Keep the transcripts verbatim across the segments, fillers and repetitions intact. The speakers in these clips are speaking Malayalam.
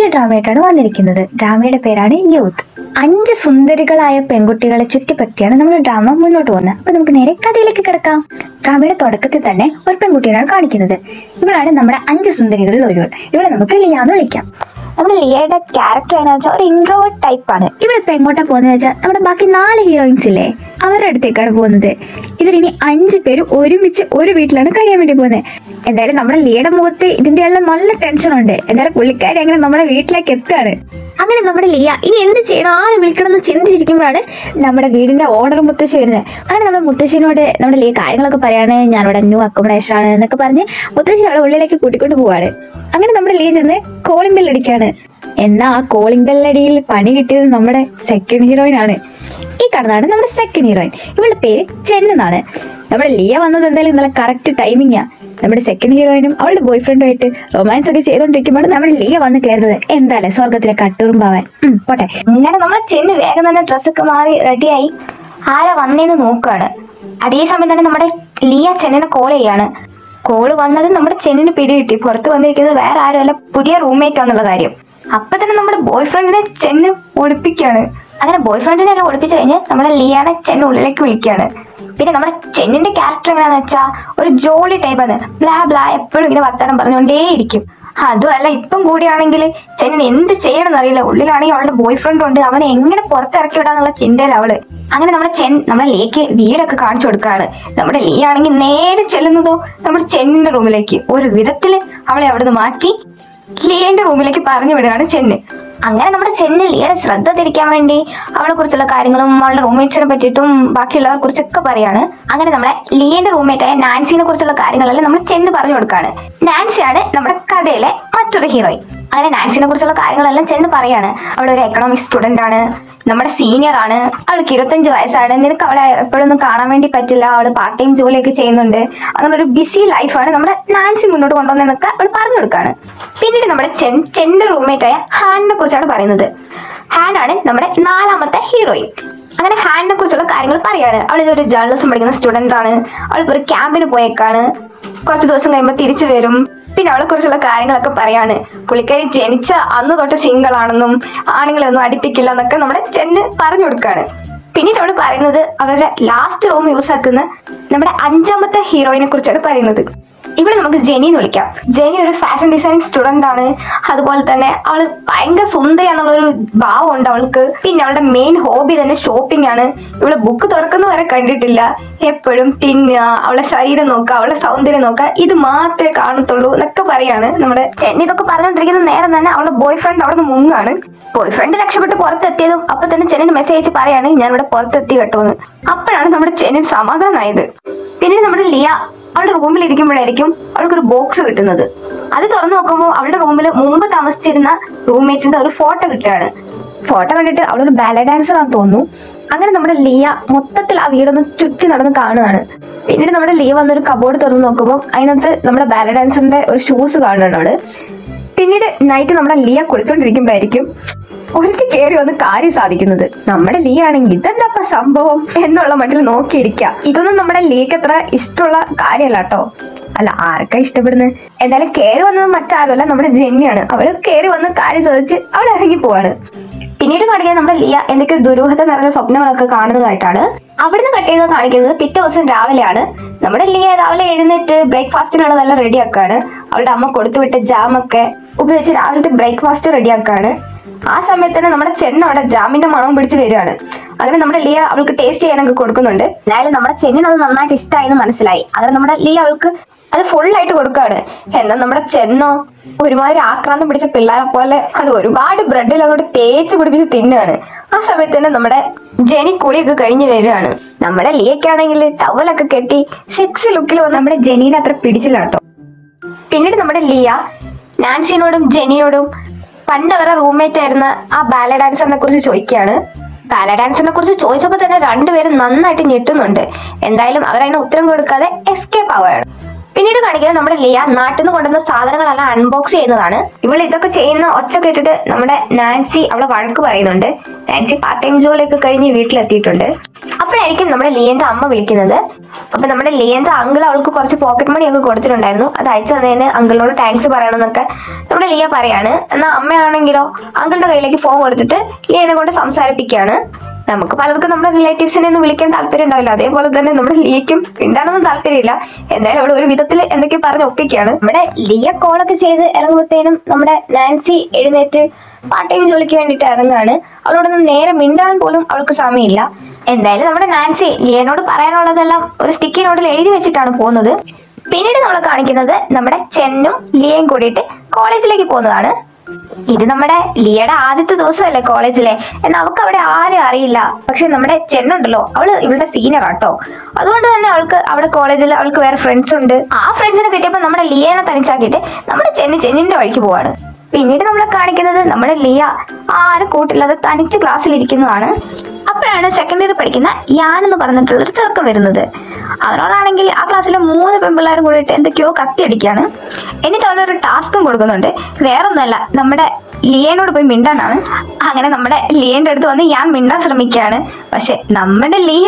പുതിയ ഡ്രാമയായിട്ടാണ് വന്നിരിക്കുന്നത്. ഡ്രാമയുടെ പേരാണ് യൂത്ത്. അഞ്ച് സുന്ദരികളായ പെൺകുട്ടികളെ ചുറ്റിപ്പറ്റിയാണ് നമ്മുടെ ഡ്രാമ മുന്നോട്ട് പോകുന്നത്. അപ്പൊ നമുക്ക് നേരെ കഥയിലേക്ക് കിടക്കാം. ഡ്രാമയുടെ തുടക്കത്തിൽ തന്നെ ഒരു പെൺകുട്ടിയാണ് കാണിക്കുന്നത്. ഇവളാണ് നമ്മുടെ അഞ്ച് സുന്ദരികളിൽ ഒരുവൾ. ഇവളെ നമുക്ക് ലിയ എന്ന് വിളിക്കാം. നമ്മുടെ ലിയയുടെ ക്യാരക്ടർ എന്ന് വെച്ചാൽ ഒരു ഇൻട്രോവേർട്ട് ടൈപ്പ് ആണ്. ഇവളിപ്പോ എങ്ങോട്ടാ പോകുന്നത് വെച്ചാൽ നമ്മുടെ ബാക്കി നാല് ഹീറോയിൻസ് ഇല്ലേ, അവരുടെ അടുത്തേക്കാണ് പോകുന്നത്. ഇവരിനി അഞ്ചു പേര് ഒരുമിച്ച് ഒരു വീട്ടിലാണ് കഴിയാൻ വേണ്ടി പോകുന്നത്. എന്തായാലും നമ്മുടെ ലിയയുടെ മുഖത്ത് ഇതിന്റെ എല്ലാം നല്ല ടെൻഷൻ ഉണ്ട്. എന്തായാലും പുള്ളിക്കാരി അങ്ങനെ നമ്മുടെ വീട്ടിലേക്ക് എത്തുകയാണ്. അങ്ങനെ നമ്മുടെ ലിയ ഇനി എന്ത് ചെയ്യണം, ആരെ വിളിക്കണം എന്ന് ചിന്തിച്ചിരിക്കുമ്പോഴാണ് നമ്മുടെ വീടിന്റെ ഓർഡർ മുത്തശ്ശി വരുന്നത്. അങ്ങനെ നമ്മുടെ മുത്തശ്ശിനോട് നമ്മുടെ ലിയ കാര്യങ്ങളൊക്കെ പറയാണ്. ഞാനിവിടെ ന്യൂ അക്കോമഡേഷൻ ആണ് എന്നൊക്കെ പറഞ്ഞ് മുത്തശ്ശി അവിടെ ഉള്ളിലേക്ക് കൂട്ടിക്കൊണ്ട് പോവാണ്. അങ്ങനെ നമ്മുടെ ലിയ ചെന്ന് കോളിംഗ് ബെൽ അടിക്കാണ്. എന്നാ ആ കോളിംഗ് ബെല്ലടിയിൽ പണി കിട്ടിയത് നമ്മുടെ സെക്കൻഡ് ഹീറോയിൻ ആണ്. ഈ കാണുന്നതാണ് നമ്മുടെ സെക്കൻഡ് ഹീറോയിൻ. ഇവളുടെ പേര് ജെൻ എന്നാണ്. നമ്മുടെ ലിയ വന്നത് എന്തായാലും നല്ല കറക്റ്റ് ടൈമിങ്ങാ. നമ്മുടെ സെക്കൻഡ് ഹീറോയിനും അവളുടെ ബോയ് ഫ്രണ്ടുമായിട്ട് റൊമാൻസ് ഒക്കെ ചെയ്തോണ്ടിരിക്കുമ്പോൾ നമ്മുടെ ലിയ വന്ന് കയറുന്നത് എന്തായാലും സ്വർഗത്തിലെ കട്ടുറുമ്പാവാൻ. ഉം പോട്ടെ. അങ്ങനെ നമ്മളെ ചെന്ന് വേഗം തന്നെ ഡ്രസ്സൊക്കെ മാറി റെഡിയായി ആരാ വന്നേന്ന് നോക്കുകയാണ്. അതേസമയം തന്നെ നമ്മുടെ ലിയ ചെന്നിനെ കോൾ ചെയ്യാണ്. കോള് വന്നത് നമ്മുടെ ചെന്നിന് പിടികിട്ടി. പുറത്ത് വന്നിരിക്കുന്നത് വേറെ ആരുമല്ല, പുതിയ റൂംമേറ്റ് ആണെന്നുള്ള കാര്യം. അപ്പൊ തന്നെ നമ്മുടെ ബോയ് ഫ്രണ്ടിനെ ചെന്ന് ഒളിപ്പിക്കുകയാണ്. അങ്ങനെ ബോയ് ഫ്രണ്ടിനെ എല്ലാം ഒളിപ്പിച്ചു കഴിഞ്ഞ് നമ്മുടെ ലിയാനെ ചെന്ന് ഉള്ളിലേക്ക് വിളിക്കുകയാണ്. പിന്നെ നമ്മുടെ ചെന്നിന്റെ ക്യാരക്ടർ എങ്ങനെയാന്ന് വെച്ചാൽ ഒരു ജോളി ടൈപ്പാണ്. ബ്ലാ ബ്ലാ എപ്പോഴും ഇങ്ങനെ വർത്താനം പറഞ്ഞുകൊണ്ടേയിരിക്കും. അതുമല്ല ഇപ്പം കൂടിയാണെങ്കിൽ ചെന്നിന് എന്ത് ചെയ്യണമെന്ന് അറിയില്ല. ഉള്ളിലാണെങ്കിൽ അവളുടെ ബോയ് ഫ്രണ്ട് ഉണ്ട്, അവനെ എങ്ങനെ പുറത്തിറക്കി വിടാന്നുള്ള ചിന്തയിൽ അവള്. അങ്ങനെ നമ്മുടെ ചെൻ നമ്മുടെ ലിയക്ക് വീടൊക്കെ കാണിച്ചു കൊടുക്കുകയാണ്. നമ്മുടെ ലിയ ആണെങ്കിൽ നേരെ ചെല്ലുന്നതോ നമ്മുടെ ചെന്നിന്റെ റൂമിലേക്ക്. ഒരു വിധത്തില് അവളെ അവിടുന്ന് മാറ്റി ലിയന്റെ റൂമിലേക്ക് പറഞ്ഞു വിടുകയാണ് ചെന്ന്. അങ്ങനെ നമ്മുടെ ചെന്നിൽ ലിയയുടെ ശ്രദ്ധ തിരിക്കാൻ വേണ്ടി അവളെ കുറിച്ചുള്ള കാര്യങ്ങളും അവളുടെ റൂംമേറ്റ്സിനെ പറ്റിയിട്ടും ബാക്കിയുള്ളവരെ കുറിച്ചൊക്കെ പറയാണ്. അങ്ങനെ നമ്മുടെ ലിയന്റെ റൂംമേറ്റായ നാൻസിനെ കുറിച്ചുള്ള കാര്യങ്ങളെല്ലാം നമ്മൾ ചെന്ന് പറഞ്ഞു കൊടുക്കുകയാണ്. നാൻസിയാണ് നമ്മുടെ കഥയിലെ മറ്റൊരു ഹീറോയിൻ. അങ്ങനെ നാൻസിനെ കുറിച്ചുള്ള കാര്യങ്ങളെല്ലാം ചെന്ന് പറയാണ്. അവളൊരു എക്കണോമിക്സ് സ്റ്റുഡന്റ് ആണ്, നമ്മുടെ സീനിയർ ആണ്, അവൾക്ക് ഇരുപത്തഞ്ച് വയസ്സാണ്, നിനക്ക് അവളെ എപ്പോഴൊന്നും കാണാൻ വേണ്ടി പറ്റില്ല, അവള് പാർട്ട് ടൈം ജോലിയൊക്കെ ചെയ്യുന്നുണ്ട്, അങ്ങനെ ഒരു ബിസി ലൈഫാണ് നമ്മുടെ നാൻസി മുന്നോട്ട് കൊണ്ടുവന്നതെന്നൊക്കെ അവൾ പറഞ്ഞു കൊടുക്കുകയാണ്. പിന്നീട് നമ്മുടെ ചെൻ ചെന്റെ റൂംമേറ്റായ ഹാനിനെ കുറിച്ചാണ് പറയുന്നത്. ഹാനാണ് നമ്മുടെ നാലാമത്തെ ഹീറോയിൻ. അങ്ങനെ ഹാനിനെ കുറിച്ചുള്ള കാര്യങ്ങൾ പറയാണ്. അവൾ ഇതൊരു ജേർണലിസം പഠിക്കുന്ന സ്റ്റുഡന്റ് ആണ്, അവളിപ്പോ ഒരു ക്യാമ്പിന് പോയേക്കാണ്, കുറച്ച് ദിവസം കഴിയുമ്പോൾ തിരിച്ചു വരും. പിന്നെ അവളെ കുറിച്ചുള്ള കാര്യങ്ങളൊക്കെ പറയാണ്. പുള്ളിക്കാരി ജനിച്ച അന്ന് തൊട്ട് സിംഗിൾ ആണെന്നും ആണുങ്ങളെ ഒന്നും അടിപ്പിക്കില്ല എന്നൊക്കെ നമ്മുടെ ചെന്ന് പറഞ്ഞു കൊടുക്കുകയാണ്. പിന്നീട് അവള് പറയുന്നത് അവരുടെ ലാസ്റ്റ് റൂം യൂസ് ആക്കുന്ന നമ്മുടെ അഞ്ചാമത്തെ ഹീറോയിനെ കുറിച്ചാണ് പറയുന്നത്. ഇവിടെ നമുക്ക് ജെനി എന്ന് വിളിക്കാം. ജെനി ഒരു ഫാഷൻ ഡിസൈൻ സ്റ്റുഡന്റ് ആണ്. അതുപോലെ തന്നെ അവള് ഭയങ്കര സുന്ദരിയാണെന്നുള്ളൊരു ഭാവം ഉണ്ട് അവൾക്ക്. പിന്നെ അവളുടെ മെയിൻ ഹോബി തന്നെ ഷോപ്പിംഗ് ആണ്. ഇവള് ബുക്ക് തുറക്കുന്ന വരെ കണ്ടിട്ടില്ല. എപ്പോഴും തിന്നുക, അവളെ ശരീരം നോക്കുക, അവളുടെ സൗന്ദര്യം നോക്കുക, ഇത് മാത്രമേ കാണത്തുള്ളൂ എന്നൊക്കെ പറയാണ് നമ്മുടെ ചെന്നി. ഇതൊക്കെ പറഞ്ഞുകൊണ്ടിരിക്കുന്ന നേരം തന്നെ അവളുടെ ബോയ് ഫ്രണ്ട് അവിടെ നിന്ന് മുങ്ങാണ്. ബോയ് ഫ്രണ്ട് രക്ഷപ്പെട്ട് പുറത്തെത്തിയതും അപ്പൊ തന്നെ ചെന്നിന് മെസ്സേജ് അയച്ച് പറയാണ് ഞാൻ ഇവിടെ പുറത്തെത്തി കേട്ടോന്ന്. അപ്പോഴാണ് നമ്മുടെ ചെന്നിന് സമാധാനമായത്. പിന്നീട് നമ്മുടെ ലിയ അവളുടെ റൂമിൽ ഇരിക്കുമ്പോഴായിരിക്കും അവൾക്കൊരു ബോക്സ് കിട്ടുന്നത്. അത് തുറന്നു നോക്കുമ്പോൾ അവളുടെ റൂമിൽ മുമ്പ് താമസിച്ചിരുന്ന റൂംമേറ്റിന്റെ ഒരു ഫോട്ടോ കിട്ടുകയാണ്. ഫോട്ടോ കണ്ടിട്ട് അവളൊരു ബാലെ ഡാൻസർ ആണെന്ന് തോന്നുന്നു. അങ്ങനെ നമ്മുടെ ലിയ മൊത്തത്തിൽ ആ വീടൊന്ന് ചുറ്റി നടന്ന് കാണുകയാണ്. പിന്നീട് നമ്മുടെ ലിയ വന്നൊരു കബോർഡ് തുറന്നു നോക്കുമ്പോൾ അതിനകത്ത് നമ്മുടെ ബാലെ ഡാൻസറിന്റെ ഒരു ഷൂസ് കാണുകയാണ് അവള്. പിന്നീട് നൈറ്റ് നമ്മുടെ ലിയ കുളിച്ചോണ്ടിരിക്കുമ്പോഴായിരിക്കും ഒരുത്തി കയറി വന്ന് കാര്യം സാധിക്കുന്നത്. നമ്മുടെ ലീ ആണെങ്കിൽ ഇതെന്താ സംഭവം എന്നുള്ള മട്ടിൽ നോക്കിയിരിക്കുക. ഇതൊന്നും നമ്മുടെ ലീക്ക് അത്ര ഇഷ്ടമുള്ള കാര്യമല്ല കേട്ടോ. അല്ല, ആർക്കാ ഇഷ്ടപ്പെടുന്നത്? എന്തായാലും കയറി വന്നത് മറ്റാരുമല്ല, നമ്മുടെ ജെന്നിയാണ്. അവള് കയറി വന്ന് കാര്യം സാധിച്ച് അവൾ ഇറങ്ങി പോവാണ്. പിന്നീട് കാണിക്കുന്നത് നമ്മുടെ ലിയ എന്തൊക്കെ ദുരൂഹത നിറഞ്ഞ സ്വപ്നങ്ങളൊക്കെ കാണുന്നതായിട്ടാണ്. അവിടുന്ന് കട്ട് ചെയ്ത് കാണിക്കുന്നത് പിറ്റേ ദിവസം രാവിലെയാണ്. നമ്മുടെ ലിയ രാവിലെ എഴുന്നേറ്റ് ബ്രേക്ക്ഫാസ്റ്റിനുള്ളതെല്ലാം റെഡിയാക്കാണ്. അവളുടെ അമ്മ കൊടുത്തുവിട്ട ജാമൊക്കെ ഉപയോഗിച്ച് രാവിലത്തെ ബ്രേക്ക്ഫാസ്റ്റ് റെഡിയാക്കാണ്. ആ സമയത്ത് തന്നെ നമ്മുടെ ചെന്ന അവിടെ ജാമിന്റെ മണവും പിടിച്ച് വരികയാണ്. അങ്ങനെ നമ്മുടെ ലിയ അവൾക്ക് ടേസ്റ്റ് ചെയ്യാനൊക്കെ കൊടുക്കുന്നുണ്ട്. എന്തായാലും നമ്മുടെ ചെന്നിന് അത് നന്നായിട്ട് ഇഷ്ടമായെന്ന് മനസ്സിലായി. അങ്ങനെ നമ്മുടെ ലിയ അവൾക്ക് അത് ഫുള്ളായിട്ട് കൊടുക്കുകയാണ്. എന്നാൽ നമ്മുടെ ചെന്നോ ഒരുമാതിരി ആക്രാന്തം പിടിച്ച പിള്ളേരെ പോലെ അത് ഒരുപാട് ബ്രെഡിൽ അങ്ങോട്ട് തേച്ച് പിടിപ്പിച്ച് തിന്നുകയാണ്. ആ സമയത്ത് തന്നെ നമ്മുടെ ജെനി കുളിയൊക്കെ കഴിഞ്ഞ് വരികയാണ്. നമ്മുടെ ലിയക്കാണെങ്കിൽ ടവലൊക്കെ കെട്ടി സെക്സി ലുക്കിൽ വന്ന് നമ്മുടെ ജെനീനെ അത്ര പിടിച്ചില്ല കേട്ടോ. പിന്നീട് നമ്മുടെ ലിയ നാൻസിനോടും ജെനിയോടും പണ്ട് അവരുടെ റൂംമേറ്റ് ആയിരുന്ന ആ ബാലെ ഡാൻസറിനെ കുറിച്ച് ചോദിക്കുകയാണ്. ബാലെ ഡാൻസറിനെ കുറിച്ച് ചോദിച്ചപ്പോൾ തന്നെ രണ്ടുപേരും നന്നായിട്ട് ഞെട്ടുന്നുണ്ട്. എന്തായാലും അവരതിന് ഉത്തരം കൊടുക്കാതെ എസ്കേപ്പ് ആവുകയാണ്. പിന്നീട് കാണിക്കുന്നത് നമ്മുടെ ലിയ നാട്ടിൽ നിന്ന് കൊണ്ടുവന്ന സാധനങ്ങളെല്ലാം അൺബോക്സ് ചെയ്യുന്നതാണ്. ഇവൾ ഇതൊക്കെ ചെയ്യുന്ന ഒച്ച കേട്ടിട്ട് നമ്മുടെ നാൻസി അവളെ വഴക്ക് പറയുന്നുണ്ട്. നാൻസി പാർട്ട് ടൈം ജോലിയൊക്കെ കഴിഞ്ഞ് വീട്ടിലെത്തിയിട്ടുണ്ട്. അപ്പോഴായിരിക്കും നമ്മുടെ ലിയന്റെ അമ്മ വിളിക്കുന്നത്. അപ്പൊ നമ്മുടെ ലിയന്റെ അങ്കിൾ അവൾക്ക് കുറച്ച് പോക്കറ്റ് മണി ഒക്കെ കൊടുത്തിട്ടുണ്ടായിരുന്നു. അത് അയച്ചു തന്നതിന് അങ്കിളിനോട് താങ്ക്സ് പറയണമെന്നൊക്കെ നമ്മുടെ ലിയ പറയാണ്. എന്നാൽ അമ്മയാണെങ്കിലോ അങ്കിളുടെ കയ്യിലേക്ക് ഫോൺ കൊടുത്തിട്ട് ലിയനെ കൊണ്ട് സംസാരിപ്പിക്കുകയാണ്. നമുക്ക് പലർക്കും നമ്മുടെ റിലേറ്റീവ്സിനെ ഒന്നും വിളിക്കാൻ താല്പര്യം ഉണ്ടാവില്ല. അതേപോലെ തന്നെ നമ്മുടെ ലിയക്കും ഉണ്ടാകാനൊന്നും താല്പര്യമില്ല. എന്തായാലും അവൾ ഒരു വിധത്തിൽ എന്തൊക്കെ പറഞ്ഞ് ഒപ്പിക്കുകയാണ്. നമ്മുടെ ലിയ കോളൊക്കെ ചെയ്ത് ഇറങ്ങുമ്പോഴത്തേനും നമ്മുടെ നാൻസി എഴുന്നേറ്റ് പാർട്ട് ടൈം ജോലിക്ക് വേണ്ടിയിട്ട് ഇറങ്ങുകയാണ്. അവളോടൊന്നും നേരെ മിണ്ടാൻ പോലും അവൾക്ക് സമയമില്ല. എന്തായാലും നമ്മുടെ നാൻസി ലിയനോട് പറയാനുള്ളതെല്ലാം ഒരു സ്റ്റിക്കി നോട്ടിൽ എഴുതി വെച്ചിട്ടാണ് പോകുന്നത്. പിന്നീട് നമ്മൾ കാണിക്കുന്നത് നമ്മുടെ ചെന്നും ലിയയും കൂടിയിട്ട് കോളേജിലേക്ക് പോകുന്നതാണ്. ഇത് നമ്മുടെ ലിയയുടെ ആദ്യത്തെ ദിവസമല്ലേ കോളേജിലെ, എന്നാൽ അവൾക്ക് അവിടെ ആരും അറിയില്ല. പക്ഷെ നമ്മുടെ ചെന്നുണ്ടല്ലോ, അവള് ഇവളുടെ സീനിയർ ആട്ടോ. അതുകൊണ്ട് തന്നെ അവൾക്ക് അവിടെ കോളേജിൽ അവൾക്ക് വേറെ ഫ്രണ്ട്സ് ഉണ്ട്. ആ ഫ്രണ്ട്സിനെ കിട്ടിയപ്പോൾ നമ്മുടെ ലിയനെ തനിച്ചാക്കിയിട്ട് നമ്മുടെ ചെന്ന് ചെന്നിന്റെ വഴിക്ക് പോവാണ്. പിന്നീട് നമ്മളെ കാണിക്കുന്നത് നമ്മുടെ ലിയ ആരും കൂട്ടില്ലാതെ തനിച്ച് ക്ലാസ്സിൽ ഇരിക്കുന്നതാണ്. അപ്പോഴാണ് സെക്കൻഡ് ഇയർ പഠിക്കുന്ന യാൻ എന്ന് പറഞ്ഞിട്ടുള്ളൊരു ചെറുക്കം വരുന്നത്. അവനോടാണെങ്കിൽ ആ ക്ലാസ്സിലെ മൂന്ന് പെൺപിള്ളേരും കൂടിയിട്ട് എന്തൊക്കെയോ കത്തിയടിക്കാണ്. എന്നിട്ട് അവനൊരു ടാസ്കും കൊടുക്കുന്നുണ്ട്. വേറൊന്നുമല്ല, നമ്മുടെ ലിയനോട് പോയി മിണ്ടാനാണ്. അങ്ങനെ നമ്മുടെ ലിയന്റെ അടുത്ത് വന്ന് യാൻ മിണ്ടാൻ ശ്രമിക്കുകയാണ്. പക്ഷെ നമ്മുടെ ലിയ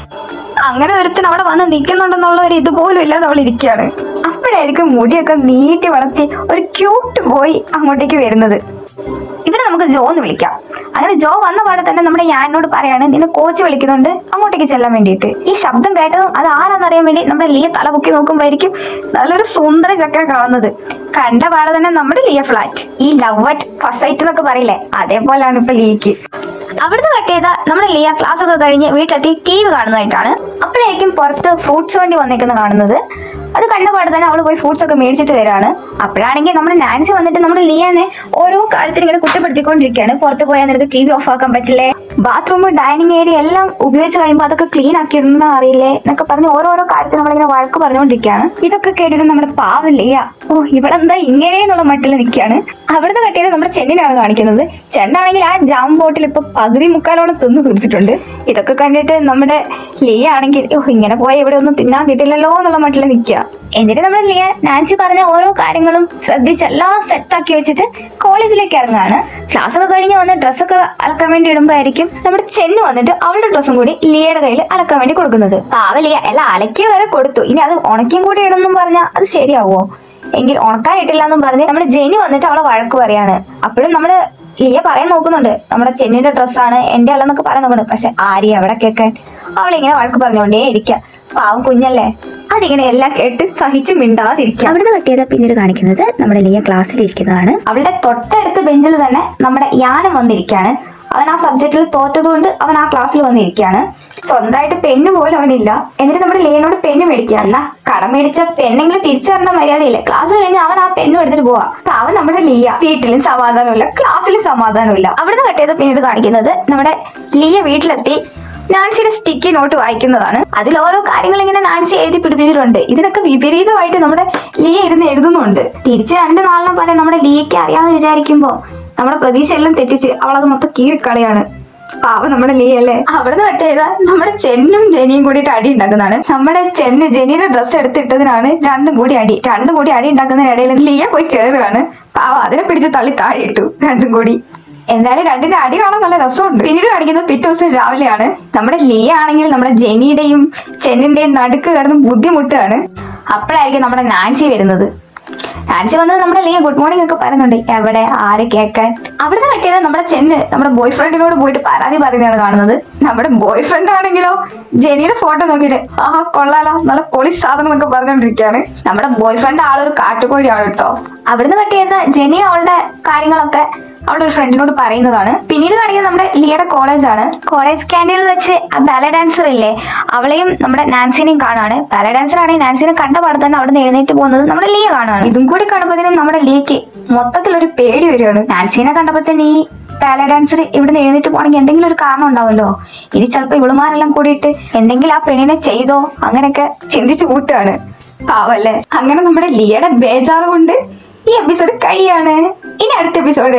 അങ്ങനെ ഒരുത്തിന് അവിടെ വന്ന് നിൽക്കുന്നുണ്ടെന്നുള്ള ഒരു ഇതുപോലും ഇല്ലാതെ അവൾ ഇരിക്കുകയാണ്. അപ്പോഴായിരിക്കും മുടിയൊക്കെ നീട്ടി വളർത്തി ഒരു ക്യൂട്ട് ബോയ് അങ്ങോട്ടേക്ക് വരുന്നത്. ഇവരെ നമുക്ക് ജോ എന്ന് വിളിക്കാം. അങ്ങനെ ജോ വന്ന പാടെ തന്നെ നമ്മുടെ യാനോട് പറയാണ്, നിന്നെ കോച്ച് വിളിക്കുന്നുണ്ട് അങ്ങോട്ടേക്ക് ചെല്ലാൻ വേണ്ടിയിട്ട്. ഈ ശബ്ദം കേട്ടതും അത് ആരാന്നറിയാൻ വേണ്ടി നമ്മുടെ ലിയ തല പൊക്കി നോക്കുമ്പോഴായിരിക്കും നല്ലൊരു സുന്ദര ചക്കര കാണുന്നത്. കണ്ട പാടെ തന്നെ നമ്മുടെ ലിയ ഫ്ലാറ്റ്. ഈ ലവ് അറ്റ് ഫസ്റ്റ് സൈറ്റ് എന്നൊക്കെ പറയില്ലേ, അതേപോലെയാണ് ഇപ്പൊ ലിയക്ക്. അവിടുന്ന് കട്ട് ചെയ്ത നമ്മുടെ ലിയ ക്ലാസ് ഒക്കെ കഴിഞ്ഞ് വീട്ടിലെത്തി ടി വി കാണുന്നതായിട്ടാണ്. അപ്പോഴായിരിക്കും പുറത്ത് ഫ്രൂട്ട്സ് വണ്ടി വന്നേക്കുന്നത് കാണുന്നത്. അത് കണ്ടപാട് തന്നെ അവള് പോയി ഫ്രൂട്ട്സ് ഒക്കെ മേടിച്ചിട്ട് വരാണ്. അപ്പോഴാണെങ്കിൽ നമ്മുടെ നാൻസി വന്നിട്ട് നമ്മുടെ ലിയാനെ ഓരോ കാര്യത്തിന് ഇങ്ങനെ കുറ്റപ്പെടുത്തിക്കൊണ്ടിരിക്കുകയാണ്. പുറത്ത് പോയാൽ നിനക്ക് ടി വി ഓഫ് ആക്കാൻ പറ്റില്ലേ, ബാത്റൂം ഡൈനിങ് ഏരിയ എല്ലാം ഉപയോഗിച്ച് കഴിയുമ്പോൾ അതൊക്കെ ക്ലീൻ ആക്കി ഇടുന്ന അറിയില്ലേ എന്നൊക്കെ പറഞ്ഞ് ഓരോരോ കാര്യത്തിന് നമ്മളിങ്ങനെ വഴക്ക് പറഞ്ഞുകൊണ്ടിരിക്കുകയാണ്. ഇതൊക്കെ കേട്ടിട്ട് നമ്മുടെ പാവ ലിയ, ഓ ഇവളെന്താ ഇങ്ങനെയെന്നുള്ള മട്ടിൽ നിൽക്കുകയാണ്. അവിടുന്ന് കട്ടിയത് നമ്മുടെ ചെന്നിനാണ് കാണിക്കുന്നത്. ചെന്നാണെങ്കിൽ ആ ജാം ബോട്ടിൽ ഇപ്പൊ പകുതി മുക്കാലോളം തിന്ന് തീർത്തിട്ടുണ്ട്. ഇതൊക്കെ കണ്ടിട്ട് നമ്മുടെ ലിയ ആണെങ്കിൽ ഓ ഇങ്ങനെ പോയ ഇവിടെ ഒന്നും തിന്നാൻ കിട്ടില്ലല്ലോ എന്നുള്ള മട്ടിൽ നിൽക്കുക. എന്നിട്ട് നമ്മുടെ ലിയ നാൻസി പറഞ്ഞ ഓരോ കാര്യങ്ങളും ശ്രദ്ധിച്ച് എല്ലാം സെറ്റാക്കി വെച്ചിട്ട് കോളേജിലേക്ക് ഇറങ്ങുകയാണ്. ക്ലാസ് ഒക്കെ കഴിഞ്ഞ് വന്ന് ഡ്രസ്സൊക്കെ അലക്കാൻ വേണ്ടി ഇടുമ്പോഴായിരിക്കും നമ്മുടെ ചെന്നു വന്നിട്ട് അവളുടെ ഡ്രസ്സും കൂടി ലിയയുടെ കയ്യിൽ അലക്കാൻ വേണ്ടി കൊടുക്കുന്നത്. പാവ ലിയ എല്ലാം അലക്കിയ വരെ കൊടുത്തു, ഇനി അത് ഉണക്കിയും കൂടി ഇടുന്നു പറഞ്ഞാൽ അത് ശരിയാവോ? എങ്കിൽ ഉണക്കാൻ ഇട്ടില്ല എന്നും പറഞ്ഞ് നമ്മുടെ ജെനി വന്നിട്ട് അവളെ വഴക്ക് പറയാണ്. അപ്പോഴും നമ്മുടെ ലിയ പറയാൻ നോക്കുന്നുണ്ട് നമ്മുടെ ചെന്നിന്റെ ഡ്രസ്സാണ് എന്റെ അല്ലെന്നൊക്കെ പറയാൻ നോക്കുന്നുണ്ട്. പക്ഷെ ആരി അവിടെ കേൾക്കാൻ, അവളിങ്ങനെ വഴക്ക് പറഞ്ഞുകൊണ്ടേ ഇരിക്കുക. പാവം കുഞ്ഞല്ലേ, അതിങ്ങനെ എല്ലാം കേട്ട് സഹിച്ച് മിണ്ടാതിരിക്കുക. അവിടുന്ന് കട്ടിയത് പിന്നീട് കാണിക്കുന്നത് നമ്മുടെ ലിയ ക്ലാസ്സിലിരിക്കുന്നതാണ്. അവളുടെ തൊട്ടടുത്ത ബെഞ്ചിൽ തന്നെ നമ്മുടെ യാനം വന്നിരിക്കുകയാണ്. അവൻ ആ സബ്ജക്റ്റിൽ തോറ്റതുകൊണ്ട് അവൻ ആ ക്ലാസ്സിൽ വന്നിരിക്കുകയാണ്. സ്വന്തമായിട്ട് പെണ്ണ് പോലും അവനില്ല. എന്നിട്ട് നമ്മുടെ ലിയനോട് പെണ്ണ് മേടിക്കുക. എന്നാ കടം മേടിച്ച പെണ്ണെങ്കിലും തിരിച്ചറിഞ്ഞ മര്യാദയില്ല. ക്ലാസ് കഴിഞ്ഞ് അവൻ ആ പെണ്ണ് എടുത്തിട്ട് പോവാ. അവൻ നമ്മുടെ ലിയ വീട്ടിലും സമാധാനമില്ല, ക്ലാസ്സിലും സമാധാനമില്ല. അവിടുന്ന് കട്ടിയത് പിന്നീട് കാണിക്കുന്നത് നമ്മുടെ ലിയ വീട്ടിലെത്തി നാൻസിയുടെ സ്റ്റിക്കി നോട്ട് വായിക്കുന്നതാണ്. അതിൽ ഓരോ കാര്യങ്ങൾ ഇങ്ങനെ നാൻസി എഴുതി പിടിപ്പിച്ചിട്ടുണ്ട്. ഇതിനൊക്കെ വിപരീതമായിട്ട് നമ്മുടെ ലിയ ഇരുന്ന് എഴുതുന്നുണ്ട്. തിരിച്ച് രണ്ട് നാളിനും പോലെ നമ്മുടെ ലിയക്ക് അറിയാമെന്ന് വിചാരിക്കുമ്പോ നമ്മുടെ പ്രതീക്ഷ എല്ലാം തെറ്റിച്ച് അവളത് മൊത്തം കീറിക്കളിയാണ്. പാവം നമ്മുടെ ലിയ അല്ലേ. അവിടുന്ന് കട്ട് ചെയ്താൽ നമ്മുടെ ചെന്നും ജെനിയും കൂടിയിട്ട് അടി ഉണ്ടാക്കുന്നതാണ്. നമ്മുടെ ചെന്ന് ജെനിയുടെ ഡ്രസ്സ് എടുത്തിട്ടതിനാണ് രണ്ടും കൂടി അടി. രണ്ടും കൂടി അടി ഉണ്ടാക്കുന്നതിനിടയിൽ ലിയ പോയി കയറുകയാണ്. പാവം അതിനെ പിടിച്ച് തള്ളി താഴെ ഇട്ടു രണ്ടും കൂടി. എന്തായാലും രണ്ടിന്റെ അടി കാണാൻ നല്ല രസമുണ്ട്. പിന്നീട് കാണിക്കുന്നത് പിറ്റേ ദിവസം രാവിലെയാണ്. നമ്മുടെ ലിയ ആണെങ്കിൽ നമ്മുടെ ജെനിയുടെയും ചെന്നിന്റെയും നടുക്ക് കിടന്ന് ബുദ്ധിമുട്ടാണ്. അപ്പോഴായിരിക്കും നമ്മുടെ നാൻസി വരുന്നത്. നാൻസി വന്നത് നമ്മുടെ ലിയ ഗുഡ് മോർണിംഗ് ഒക്കെ പറയുന്നുണ്ട്. എവിടെ ആര് കേൾക്കാൻ. അവിടുന്ന് കട്ടിയത് നമ്മുടെ ചെന്ന് നമ്മുടെ ബോയ് ഫ്രണ്ടിനോട് പോയിട്ട് പരാതി പറയുന്നതാണ് കാണുന്നത്. നമ്മുടെ ബോയ് ഫ്രണ്ട് ആണെങ്കിലോ ജെനിയുടെ ഫോട്ടോ നോക്കിയിട്ട് ആ കൊള്ളാലോ നല്ല പൊളി സാധനം എന്നൊക്കെ പറഞ്ഞുകൊണ്ടിരിക്കുകയാണ്. നമ്മുടെ ബോയ് ഫ്രണ്ട് ആളൊരു കാട്ടുകോഴിയാണ് കേട്ടോ. അവിടുന്ന് കട്ടിയത് ജെനി അവളുടെ കാര്യങ്ങളൊക്കെ അവളുടെ ഒരു ഫ്രണ്ടിനോട് പറയുന്നതാണ്. പിന്നീട് കാണിക്കുന്നത് നമ്മുടെ ലിയയുടെ കോളേജാണ്. കോളേജ് ക്യാൻറ്റീനിൽ വെച്ച് ആ ബാലെ ഡാൻസർ ഇല്ലേ, അവളെയും നമ്മുടെ നാൻസിനെയും കാണാണ്. ബാലെ ഡാൻസർ ആണെങ്കിൽ നാൻസിനെ കണ്ട പാടെ തന്നെ അവിടെ നിന്ന് എഴുന്നേറ്റ് പോകുന്നത് നമ്മുടെ ലിയ കാണാണ്. ഇതും കൂടി കാണുമ്പോഴത്തേനും നമ്മുടെ ലിയക്ക് മൊത്തത്തിലൊരു പേടി വരികയാണ്. നാൻസിനെ കണ്ടപ്പോൾ തന്നെ ഈ ബാലെ ഡാൻസർ ഇവിടുന്ന് എഴുന്നേറ്റ് പോകണമെങ്കിൽ എന്തെങ്കിലും ഒരു കാരണം ഉണ്ടാവുമല്ലോ. ഇനി ചിലപ്പോൾ ഇവളുമാരെല്ലാം കൂടിയിട്ട് എന്തെങ്കിലും ആ പെണ്ണിനെ ചെയ്തോ അങ്ങനെയൊക്കെ ചിന്തിച്ചു കൂട്ടുകയാണ്. പാവല്ലേ. അങ്ങനെ നമ്മുടെ ലിയയുടെ ബേജാറ് കൊണ്ട് ഈ എപ്പിസോഡ് കഴിയാണ്. ഇനി അടുത്ത എപ്പിസോഡായിട്ട്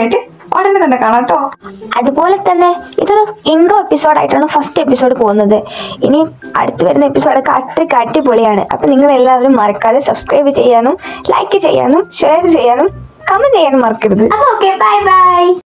ഉടനെ തന്നെ കാണാം കേട്ടോ. അതുപോലെ തന്നെ ഇതൊരു ഇൻട്രോ എപ്പിസോഡായിട്ടാണ് ഫസ്റ്റ് എപ്പിസോഡ് പോകുന്നത്. ഇനി അടുത്ത് വരുന്ന എപ്പിസോഡൊക്കെ അത്രയ്ക്ക് അടിപൊളിയാണ്. അപ്പം നിങ്ങൾ എല്ലാവരും മറക്കാതെ സബ്സ്ക്രൈബ് ചെയ്യാനും ലൈക്ക് ചെയ്യാനും ഷെയർ ചെയ്യാനും കമന്റ് ചെയ്യാനും മറക്കരുത്. അപ്പോൾ ഓക്കെ, ബൈ ബൈ.